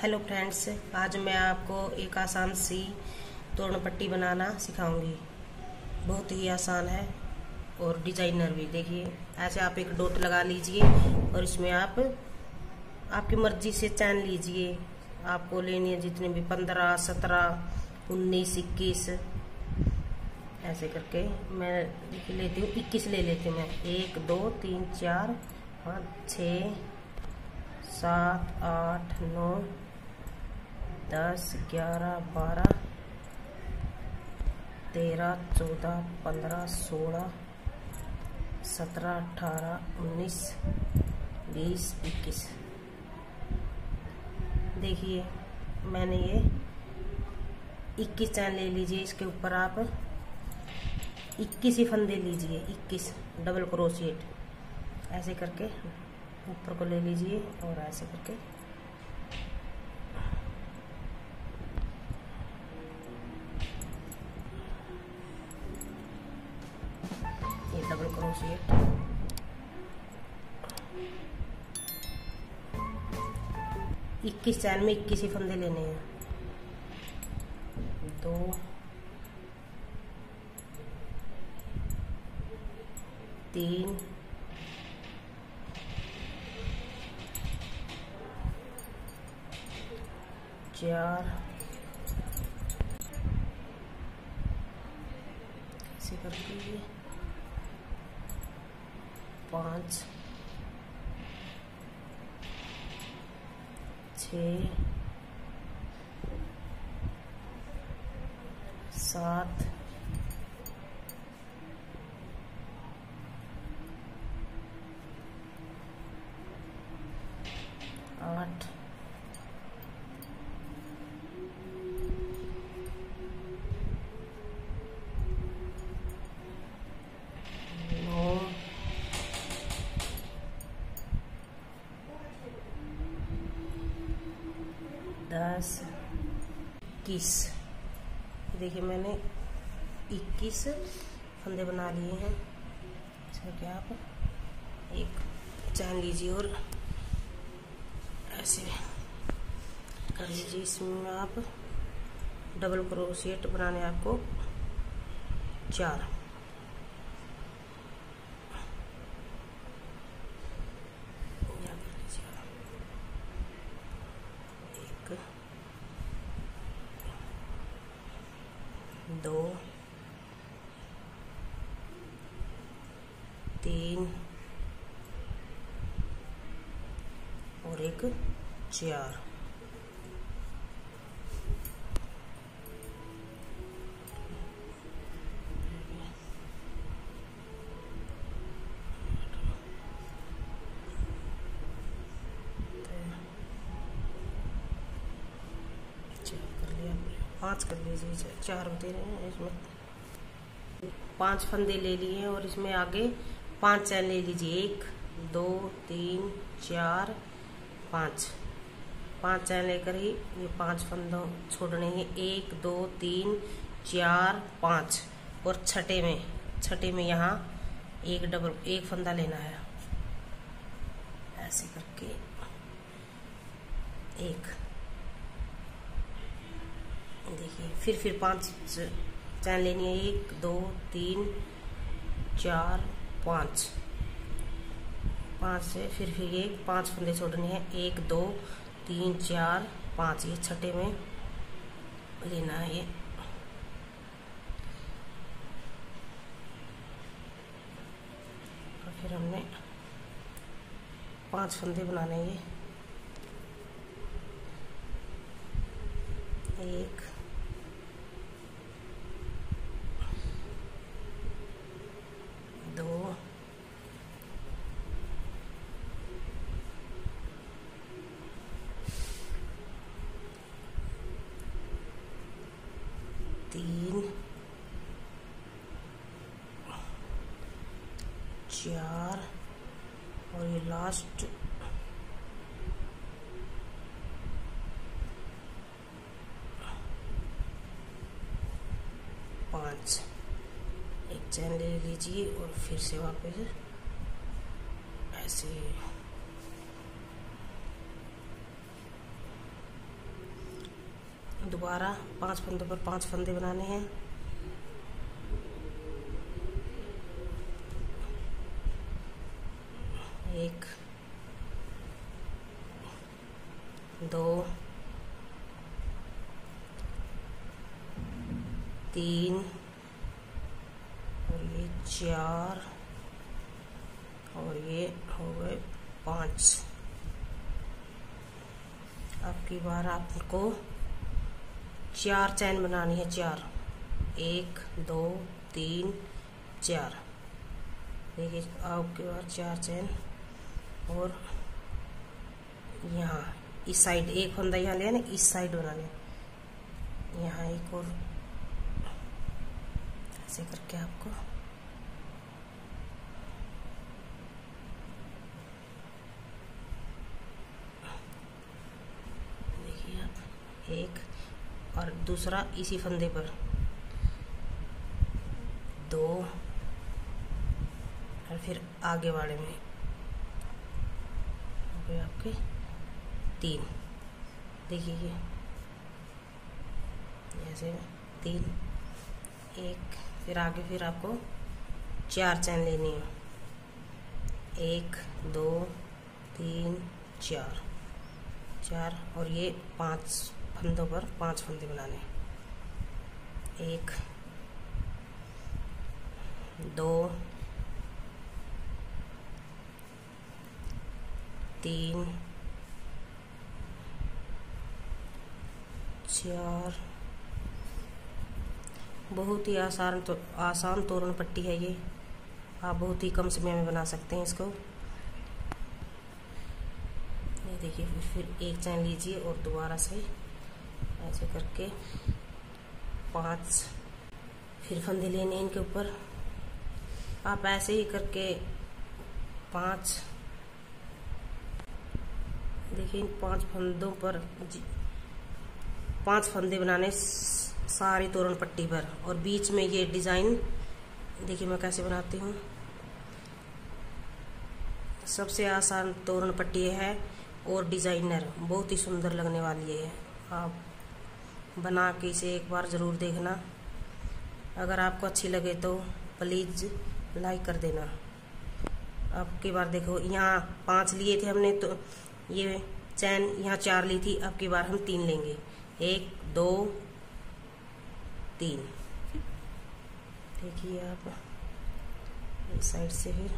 Hello friends, आज मैं आपको एक आसान सी तोरण पट्टी बनाना सिखाऊंगी। बहुत ही आसान है और डिजाइनर भी। देखिए, ऐसे आप एक डॉट लगा लीजिए और इसमें आप आपकी मर्जी से चैन लीजिए। आपको लेनी है जितने भी 15, 17, 19, 21 ऐसे करके मैं लेती हूँ। 21 ले लेती हूँ मैं। 1, 2, 3, 4, 5, 6, 7, 8, 9, 10, 11, 12, 13, 14, 15, 16, 17, 18, 19, 20, 21। देखिए, मैंने ये 21 चैन ले लीजिए। इसके ऊपर आप 21 ही फंदे लीजिए। 21 डबल क्रोशिएट ऐसे करके ऊपर को ले लीजिए और ऐसे करके ये डबल क्रोशिएट 21 चैन में 21 ही फंदे लेने हैं। 2, 3, 4 ऐसे करके 5, 6, 7, 8, 9, 10, 21। देखिए, मैंने 21 फंदे बना लिए हैं। इसमें क्या आप एक चैन लीजिए और ऐसे कर लीजिए। इसमें आप डबल क्रोशिएट बनाने आपको 4 1, 2, 3 और एक 4। कर लिया, 5 कर लीजिए। 4 होते रहे हैं। इसमें 5 फंदे ले लिए और इसमें आगे 5 चैन ले लीजिए। 1, 2, 3, 4, 5 चैन लेकर ही ये 5 फंदों छोड़ने हैं। 1, 2, 3, 4, 5 और छठे में यहाँ एक फंदा लेना है। ऐसे करके एक। देखिए, फिर 5 चैन लेनी है। 1, 2, 3, 4, 5 से फिर ये 5 फंदे छोड़ने हैं। 1, 2, 3, 4, 5 ये छठे में लेना है। ये और फिर हमने 5 फंदे बनाने हैं। 1, 2, 3, 4 और ये लास्ट 5। एक चैन ले लीजिए और फिर से वापस ऐसे दोबारा 5 फंदों पर 5 फंदे बनाने हैं। एक, दो, तीन और ये 4 और ये हो गए 5। अब की बार आपको 4 चैन बनानी है। 4, 1, 2, 3, 4। देखिए आपके बार 4 चैन और यहाँ इस साइड एक फंदा यहाँ लिया ना, इस साइड बना लिया। यहाँ एक और ऐसे करके आपको देखिए आप एक और दूसरा इसी फंदे पर 2 और फिर आगे वाले में आपके 3। देखिए ये ऐसे 3, एक फिर आगे फिर आपको 4 चैन लेनी है। 1, 2, 3, 4 और ये 5 फंदों पर 5 फंदे बनाने। 1, 2, 3, 4। बहुत ही आसान तोरण पट्टी है ये। आप बहुत ही कम समय में बना सकते हैं इसको। ये देखिए फिर एक चैन लीजिए और दोबारा से ऐसे करके 5 फिर फंदे लेने इनके ऊपर। आप ऐसे ही करके 5 देखिए 5 फंदों पर 5 फंदे बनाने सारी तोरण पट्टी पर। और बीच में ये डिजाइन देखिए मैं कैसे बनाती हूँ। सबसे आसान तोरण पट्टी है और डिजाइनर बहुत ही सुंदर लगने वाली है। आप बना के इसे एक बार ज़रूर देखना। अगर आपको अच्छी लगे तो प्लीज़ लाइक कर देना। अब की बार देखो यहाँ 5 लिए थे हमने, तो ये चैन यहाँ 4 ली थी। अब की बार हम 3 लेंगे। 1, 2, 3। देखिए आप इस साइड से फिर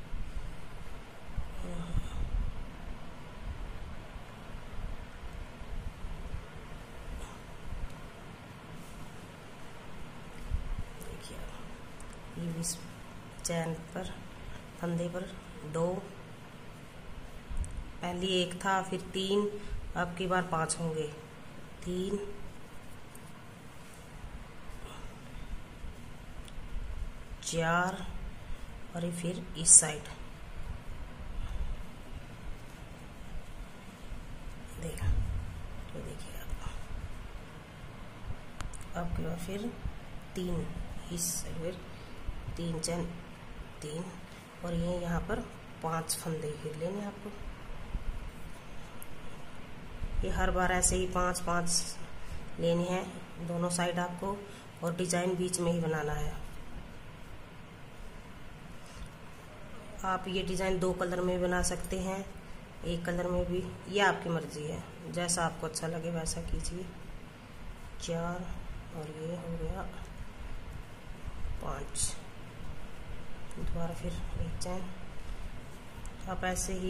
देखिए ये इस चैन पर फंदे पर 2, पहली 1 था फिर 3, अब की बार 5 होंगे। 3, 4 और फिर इस साइड देखा। तो देखिए आप अब की बार फिर 3 इस साइड फिर 3 चैन 3 और ये यहाँ पर 5 फंदे फिर लेने आपको। ये हर बार ऐसे ही 5-5 लेनी है दोनों साइड आपको, और डिजाइन बीच में ही बनाना है। आप ये डिजाइन 2 कलर में बना सकते हैं, 1 कलर में भी, ये आपकी मर्जी है। जैसा आपको अच्छा लगे वैसा कीजिए। 4 और ये हो गया 5। दोबारा फिर 1 चैन। आप ऐसे ही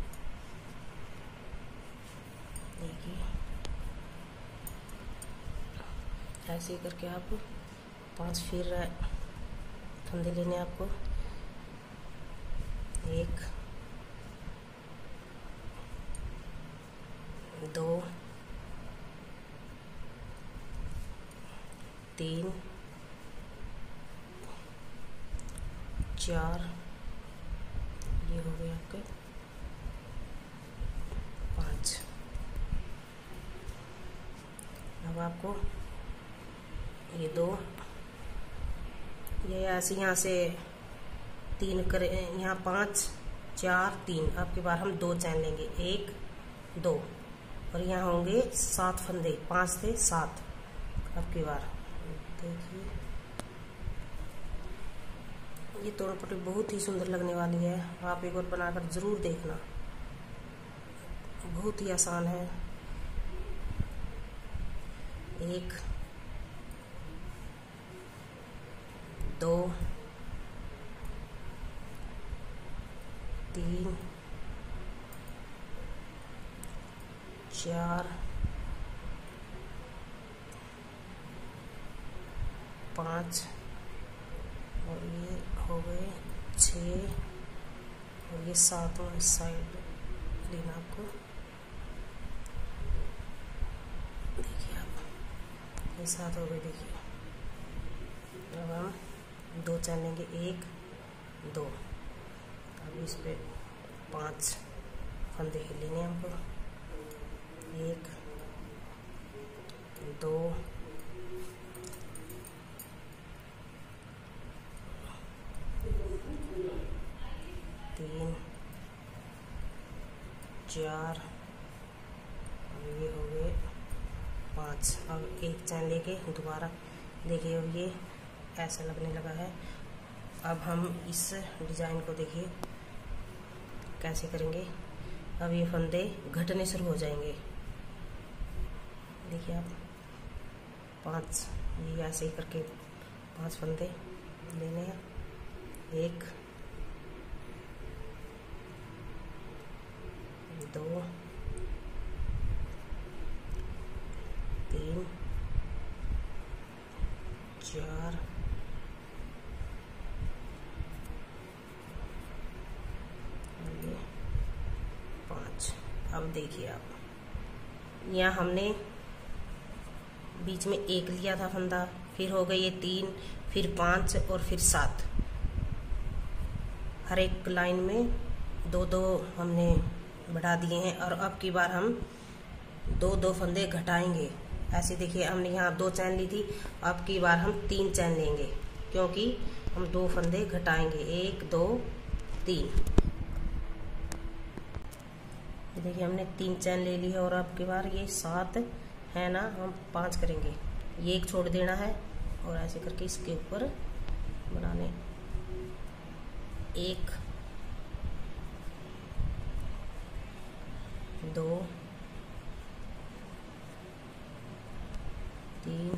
देखिए ऐसे ही करके आप 5 फिर फंदे लेने आपको। 1, 2, 3, 4 ये हो गए आपके 5। अब आपको ये 2 ये ऐसे यहाँ से 3 करे, यहाँ 5, 4, 3। अब की बार हम 2 चैन लेंगे। 1, 2 और यहाँ होंगे 7 फंदे, 5 थे 7 अब की बार। देखिए ये तोड़ पट्टी बहुत ही सुंदर लगने वाली है, आप एक बार बनाकर जरूर देखना, बहुत ही आसान है। 1 2 3 4 5 और ये हो गए 6 और ये 7 इस साइड लेना आपको। देखिए आप ये 7 हो गए। देखिए अब हम 2 चैन लेंगे, 1 2। अब इस पे 5 फंदे लेने हमको, 1 2 3 4 और ये हो गए 5। अब एक चैन लेके दोबारा देखिए अब ये ऐसा लगने लगा है। अब हम इस डिजाइन को देखिए कैसे करेंगे। अब ये फंदे घटने शुरू हो जाएंगे। देखिए आप 5 ये ऐसे ही करके 5 फंदे लेने हैं, 1 2 3 4 और ये 5। अब देखिए आप यहाँ हमने बीच में 1 लिया था फंदा, फिर हो गए ये 3, फिर 5 और फिर 7। हर एक लाइन में 2-2 हमने बढ़ा दिए हैं और अब की बार हम 2-2 फंदे घटाएंगे। ऐसे देखिए हमने यहाँ 2 चैन ली थी, अब की बार हम 3 चैन लेंगे क्योंकि हम 2 फंदे घटाएंगे, 1 2 3। देखिए हमने 3 चैन ले ली है और अब की बार ये 7 है ना, हम 5 करेंगे, ये 1 छोड़ देना है और ऐसे करके इसके ऊपर बनाने। 1 2 3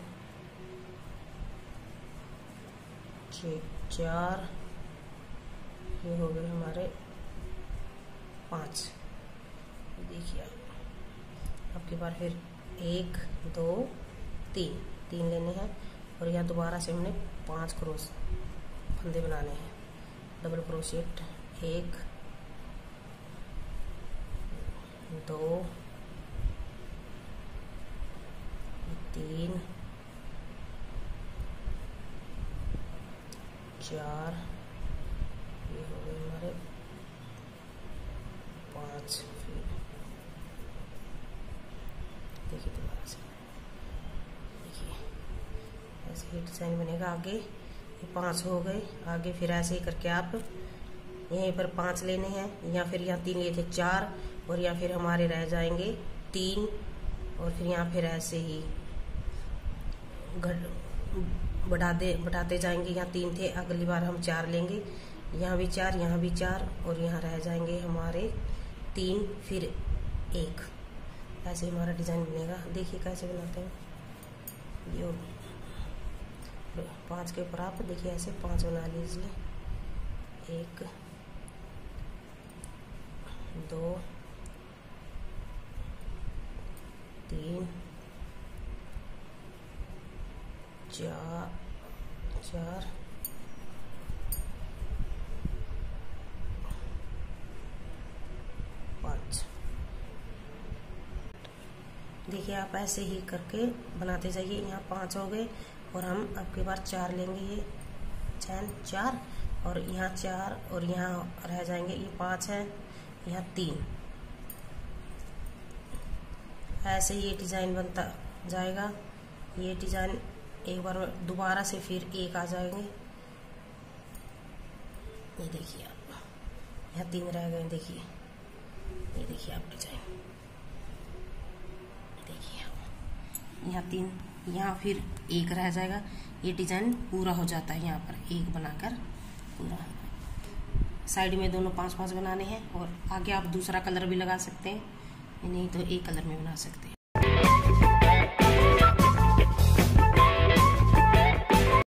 4 ये हो गए हमारे 5। देखिए अब की बार फिर 1 2 3 लेने हैं और यहाँ दोबारा से हमने 5 क्रोस फंदे बनाने हैं, डबल क्रोशिएट। 1 2 3 4 ये हो गए हमारे 5। फिर देखिए दोबारा से देखिए ऐसे ही डिजाइन बनेगा। आगे ये 5 हो गए, आगे फिर ऐसे ही करके आप यहीं पर 5 लेने हैं, या फिर यहाँ 3 लिए थे 4 और या फिर हमारे रह जाएंगे 3 और फिर यहाँ फिर ऐसे ही बढ़ाते जाएंगे। यहाँ 3 थे, अगली बार हम 4 लेंगे, यहाँ भी 4 यहाँ भी 4 और यहाँ रह जाएंगे हमारे 3 फिर 1। ऐसे हमारा डिजाइन बनेगा। देखिए कैसे बनाते हैं। ये 5 के ऊपर आप देखिए ऐसे 5 बना लीजिए। 1 2 3 4 5। देखिए आप ऐसे ही करके बनाते जाइए। यहाँ 5 हो गए और हम अब की बार 4 लेंगे, ये चैन 4 और यहाँ 4 और यहाँ रह जाएंगे, ये 5 है, यहाँ 3। ऐसे ही ये डिजाइन बनता जाएगा। ये डिजाइन एक बार दोबारा से फिर 1 आ जाएंगे। ये देखिए आप यहाँ 3 रह गए। देखिए ये देखिए आप डिजाइन यहाँ 3, यहाँ फिर 1 रह जाएगा। ये डिजाइन पूरा हो जाता है। यहाँ पर 1 बनाकर पूरा, साइड में दोनों 5-5 बनाने हैं। और आगे आप दूसरा कलर भी लगा सकते हैं, नहीं तो एक कलर में बना सकते हैं।